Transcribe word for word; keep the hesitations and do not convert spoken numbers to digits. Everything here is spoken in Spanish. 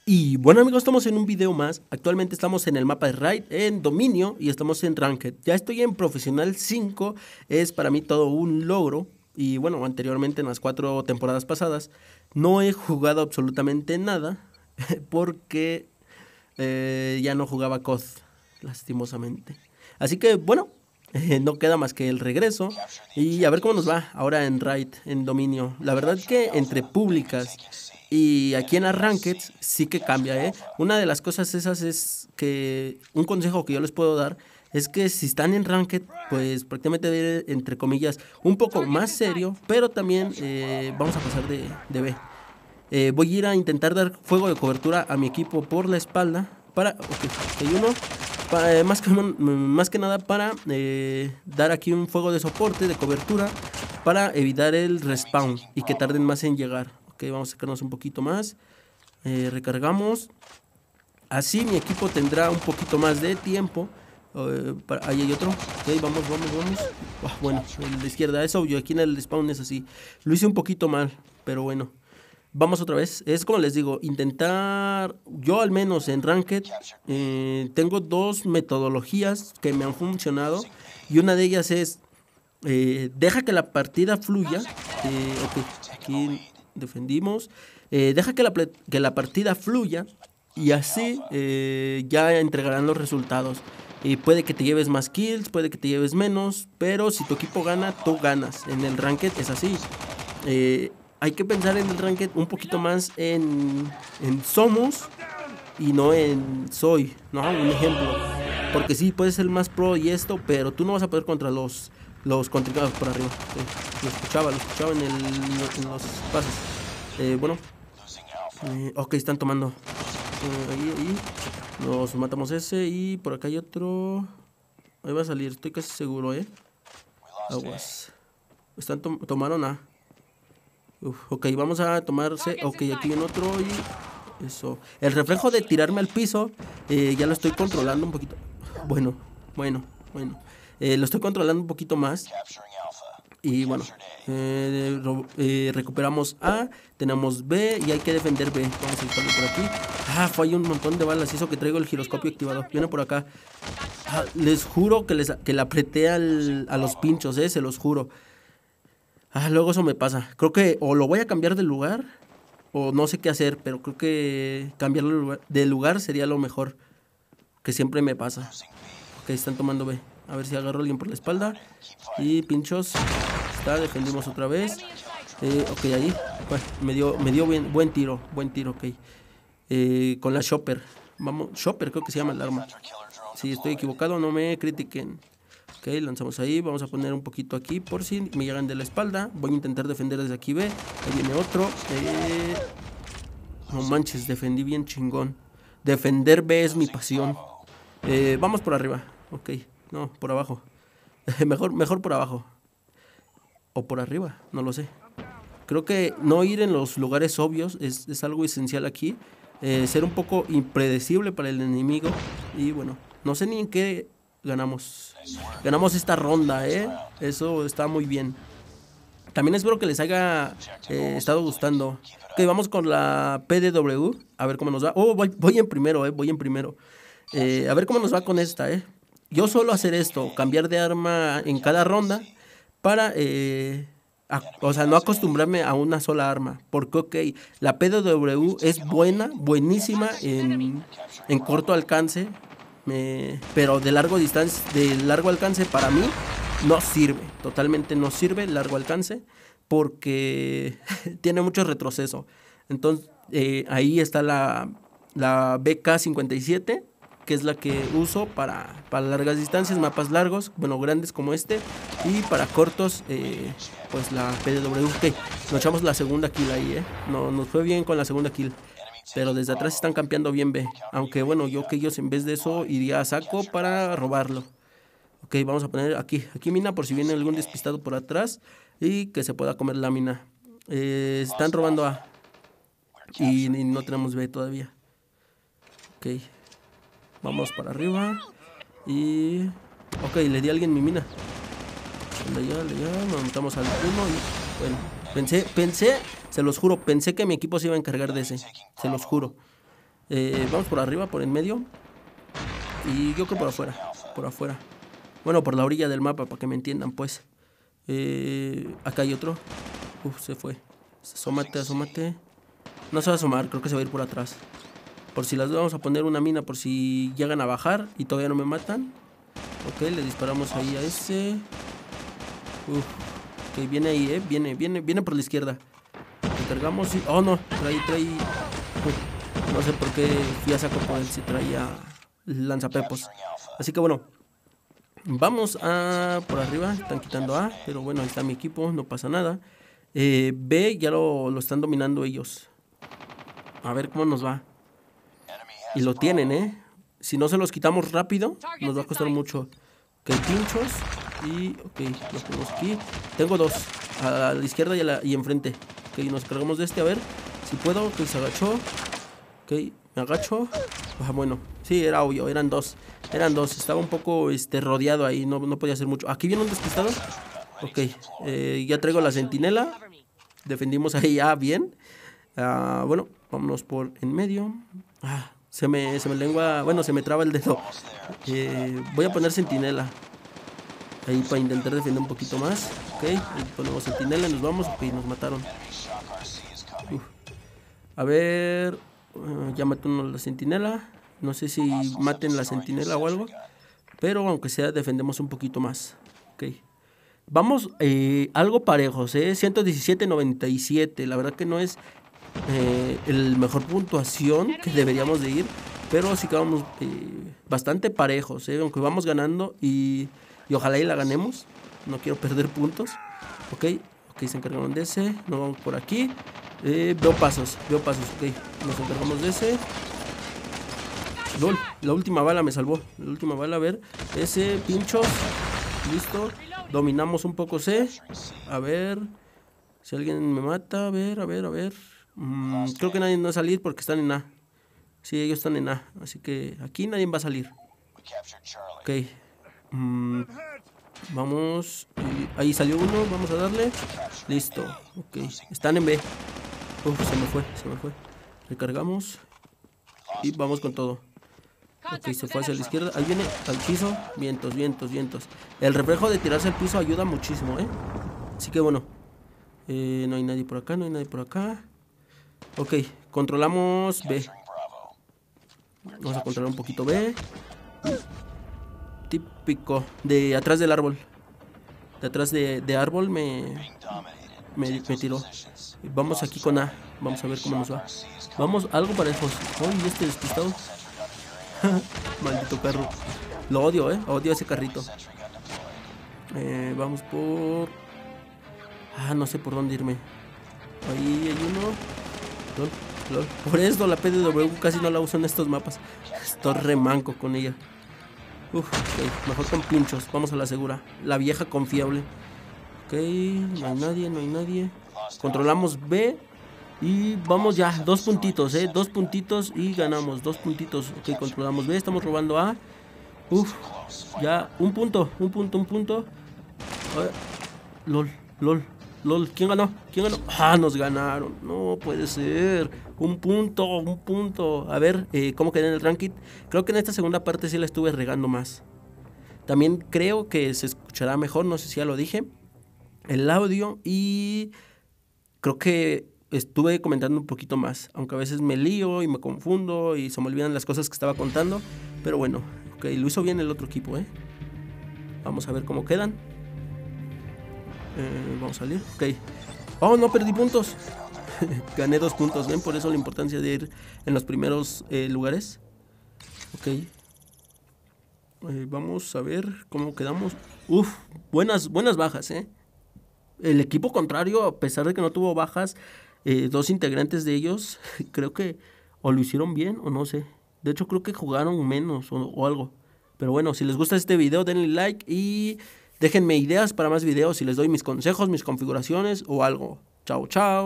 Y bueno amigos, estamos en un video más. Actualmente estamos en el mapa de Raid, en Dominio, y estamos en Ranked. Ya estoy en Profesional cinco, es para mí todo un logro. Y bueno, anteriormente en las cuatro temporadas pasadas no he jugado absolutamente nada porque eh, ya no jugaba C O D, lastimosamente. Así que bueno, eh, no queda más que el regreso y a ver cómo nos va ahora en Raid, en Dominio. La verdad es que entre públicas y aquí en Arranked sí que cambia, ¿eh? Una de las cosas esas es que un consejo que yo les puedo dar es que si están en Ranked, pues prácticamente debe ir, entre comillas, un poco más serio, pero también eh, vamos a pasar de, de B. Eh, voy a ir a intentar dar fuego de cobertura a mi equipo por la espalda para... Ok, hay uno. Pa, eh, más, que, más que nada para eh, dar aquí un fuego de soporte, de cobertura, para evitar el respawn y que tarden más en llegar. Ok, vamos a sacarnos un poquito más. Eh, recargamos. Así mi equipo tendrá un poquito más de tiempo. Uh, para, ahí hay otro. Ok, vamos, vamos, vamos. Oh, bueno, el de izquierda es obvio. Aquí en el spawn es así. Lo hice un poquito mal, pero bueno. Vamos otra vez. Es como les digo, intentar. Yo al menos en Ranked eh, tengo dos metodologías que me han funcionado. Y una de ellas es eh, deja que la partida fluya. Eh, ok, aquí defendimos. Eh, deja que la, que la partida fluya. Y así eh, ya entregarán los resultados. Y puede que te lleves más kills, puede que te lleves menos. Pero si tu equipo gana, tú ganas. En el Ranked es así. Eh, hay que pensar en el Ranked un poquito más en, en somos y no en soy, ¿no? Un ejemplo. Porque sí, puedes ser más pro y esto, pero tú no vas a poder contra los, los contrincados por arriba. Eh, lo escuchaba, lo escuchaba en, el, en los pases. Eh, bueno. Eh, ok, están tomando. Eh, ahí, ahí. Nos matamos ese y por acá hay otro. Ahí va a salir, estoy casi seguro, ¿eh? Aguas. Están to tomaron a... Uf, ok, vamos a tomarse. Ok, aquí viene otro y... Eso. El reflejo de tirarme al piso eh, ya lo estoy controlando un poquito. Bueno, bueno, bueno. Eh, lo estoy controlando un poquito más. Y bueno, eh, eh, recuperamos A, tenemos B y hay que defender B. Vamos a buscarlo por aquí. Ah, fue un montón de balas. Eso que traigo el giroscopio activado. Viene por acá. Ah, les juro que, les, que le apreté al, a los pinchos, eh, se los juro. Ah, luego eso me pasa. Creo que o lo voy a cambiar de lugar o no sé qué hacer, pero creo que cambiarlo de lugar sería lo mejor, que siempre me pasa. Ok, están tomando B. A ver si agarro a alguien por la espalda. Y pinchos. Está, defendimos otra vez. Eh, ok, ahí. Bueno, me dio, me dio bien, buen tiro, buen tiro, ok. Eh, con la Chopper. Vamos, Chopper creo que se llama el arma. Si estoy equivocado, no me critiquen. Ok, lanzamos ahí, vamos a poner un poquito aquí por si me llegan de la espalda. Voy a intentar defender desde aquí, ve. Ahí viene otro. Eh... No manches, defendí bien chingón. Defender B es mi pasión. Eh, vamos por arriba. Ok, no, por abajo. mejor, mejor por abajo. O por arriba, no lo sé. Creo que no ir en los lugares obvios es, es algo esencial aquí. Eh, ser un poco impredecible para el enemigo. Y bueno, no sé ni en qué... Ganamos. Ganamos esta ronda, ¿eh? Eso está muy bien. También espero que les haya eh, estado gustando. Ok, vamos con la P D W. A ver cómo nos va. Oh, voy, voy en primero, ¿eh? Voy en primero. Eh, a ver cómo nos va con esta, ¿eh? Yo suelo hacer esto. Cambiar de arma en cada ronda. Para... Eh, a, o sea, no acostumbrarme a una sola arma. Porque, ok, la P D W es buena, buenísima en, en corto alcance. Me, pero de largo distancia, de largo alcance para mí no sirve, totalmente no sirve largo alcance porque tiene mucho retroceso. Entonces eh, ahí está la, la B K cincuenta y siete, que es la que uso para, para largas distancias, mapas largos, bueno, grandes como este, y para cortos, eh, pues la P D W. Ok, nos echamos la segunda kill ahí, eh. No, nos fue bien con la segunda kill. Pero desde atrás están campeando bien B. Aunque bueno, yo que ellos en vez de eso iría a saco para robarlo. Ok, vamos a poner aquí, aquí mina por si viene algún despistado por atrás y que se pueda comer la mina. Eh, están robando A. Y, y no tenemos B todavía. Ok. Vamos para arriba. Y... Ok, le di a alguien mi mina. Le di, le di, nos montamos al uno y... Bueno, pensé, pensé... Se los juro, pensé que mi equipo se iba a encargar de ese. Se los juro. Eh, vamos por arriba, por en medio. Y yo creo por afuera. Por afuera. Bueno, por la orilla del mapa, para que me entiendan, pues. Eh, acá hay otro. Uf, se fue. Asómate, asómate. No se va a asomar, creo que se va a ir por atrás. Por si las vamos a poner una mina, por si llegan a bajar y todavía no me matan. Ok, le disparamos ahí a ese. Uf, ok, viene ahí, eh. Viene, viene, viene por la izquierda. Cargamos y... Oh, no, trae, trae... Uf, no sé por qué fui a saco por él si traía lanzapepos. Así que bueno, vamos a por arriba. Están quitando A, pero bueno, ahí está mi equipo, no pasa nada. eh, B ya lo, lo están dominando ellos. A ver cómo nos va. Y lo tienen, eh. Si no se los quitamos rápido, nos va a costar mucho. Ok, pinchos. Y, ok, los ponemos aquí. Tengo dos, a la izquierda y, a la, y enfrente. Ok, nos cargamos de este, a ver si puedo. Ok, se agachó. Ok, me agacho. Ah, bueno, sí, era obvio, eran dos. Eran dos, estaba un poco este, rodeado ahí, no, no podía hacer mucho. Aquí viene un despistado. Ok, eh, ya traigo la centinela. Defendimos ahí ya bien. Uh, bueno, vámonos por en medio. Ah, se me, se me lengua, bueno, se me traba el dedo. Eh, voy a poner centinela. Ahí para intentar defender un poquito más. Ok, ahí ponemos centinela, nos vamos. Ok, nos mataron. Uf. A ver, uh, ya mató uno la centinela. No sé si maten la centinela o algo, pero aunque sea defendemos un poquito más. Ok. Vamos eh, algo parejos, ¿eh? ciento diecisiete noventa y siete. La verdad que no es eh, el mejor puntuación que deberíamos de ir, pero sí que vamos eh, bastante parejos, ¿eh? Aunque vamos ganando y, y ojalá y la ganemos. No quiero perder puntos. Ok, ok, se encargaron de ese. Nos vamos por aquí. Eh, veo pasos, veo pasos, ok. Nos encargamos de ese. LOL, la última bala me salvó. La última bala, a ver. Ese, pinchos. Listo. Dominamos un poco C. A ver. Si alguien me mata. A ver, a ver, a ver. Mm, creo que nadie va a salir porque están en A. Sí, ellos están en A. Así que aquí nadie va a salir. Ok. Mm, vamos. Ahí salió uno. Vamos a darle. Listo. Ok. Están en B. Uf, se me fue, se me fue. Recargamos. Y vamos con todo. Ok, se fue hacia la izquierda. Ahí viene al piso. Vientos, vientos, vientos. El reflejo de tirarse al piso ayuda muchísimo, ¿eh? Así que bueno. Eh, no hay nadie por acá, no hay nadie por acá. Ok, controlamos B. Vamos a controlar un poquito B. Típico. De atrás del árbol. De atrás de, de árbol me, me, me tiró. Vamos aquí con A. Vamos a ver cómo nos va. Vamos algo parejos. Uy, este despistado. Maldito carro. Lo odio, eh. Odio ese carrito. Eh, vamos por... Ah, no sé por dónde irme. Ahí hay uno. Lol, lol. Por eso la P D W casi no la uso en estos mapas. Estoy remanco con ella. Uf, ok. Mejor con pinchos. Vamos a la segura. La vieja confiable. Ok, no hay nadie, no hay nadie. Controlamos B. Y vamos ya, dos puntitos, eh, dos puntitos y ganamos, dos puntitos. Ok, controlamos B, estamos robando A. Uf, ya, un punto, un punto, un punto. Ver, lol, lol, lol, ¿quién ganó? ¿Quién ganó? Ah, nos ganaron, no puede ser. Un punto, un punto. A ver, eh, ¿cómo quedé en el ranking? Creo que en esta segunda parte sí la estuve regando más. También creo que se escuchará mejor, no sé si ya lo dije, el audio, y creo que estuve comentando un poquito más, aunque a veces me lío y me confundo y se me olvidan las cosas que estaba contando, pero bueno, ok, lo hizo bien el otro equipo, ¿eh? Vamos a ver cómo quedan. Eh, vamos a salir, ok. Oh, no, perdí puntos. Gané dos puntos, ¿ven? Por eso la importancia de ir en los primeros eh, lugares. Ok. Eh, vamos a ver cómo quedamos. Uf, buenas, buenas bajas, ¿eh? El equipo contrario, a pesar de que no tuvo bajas, eh, dos integrantes de ellos, creo que o lo hicieron bien o no sé. De hecho, creo que jugaron menos o, o algo. Pero bueno, si les gusta este video, denle like y déjenme ideas para más videos. Si les doy mis consejos, mis configuraciones o algo. Chao, chao.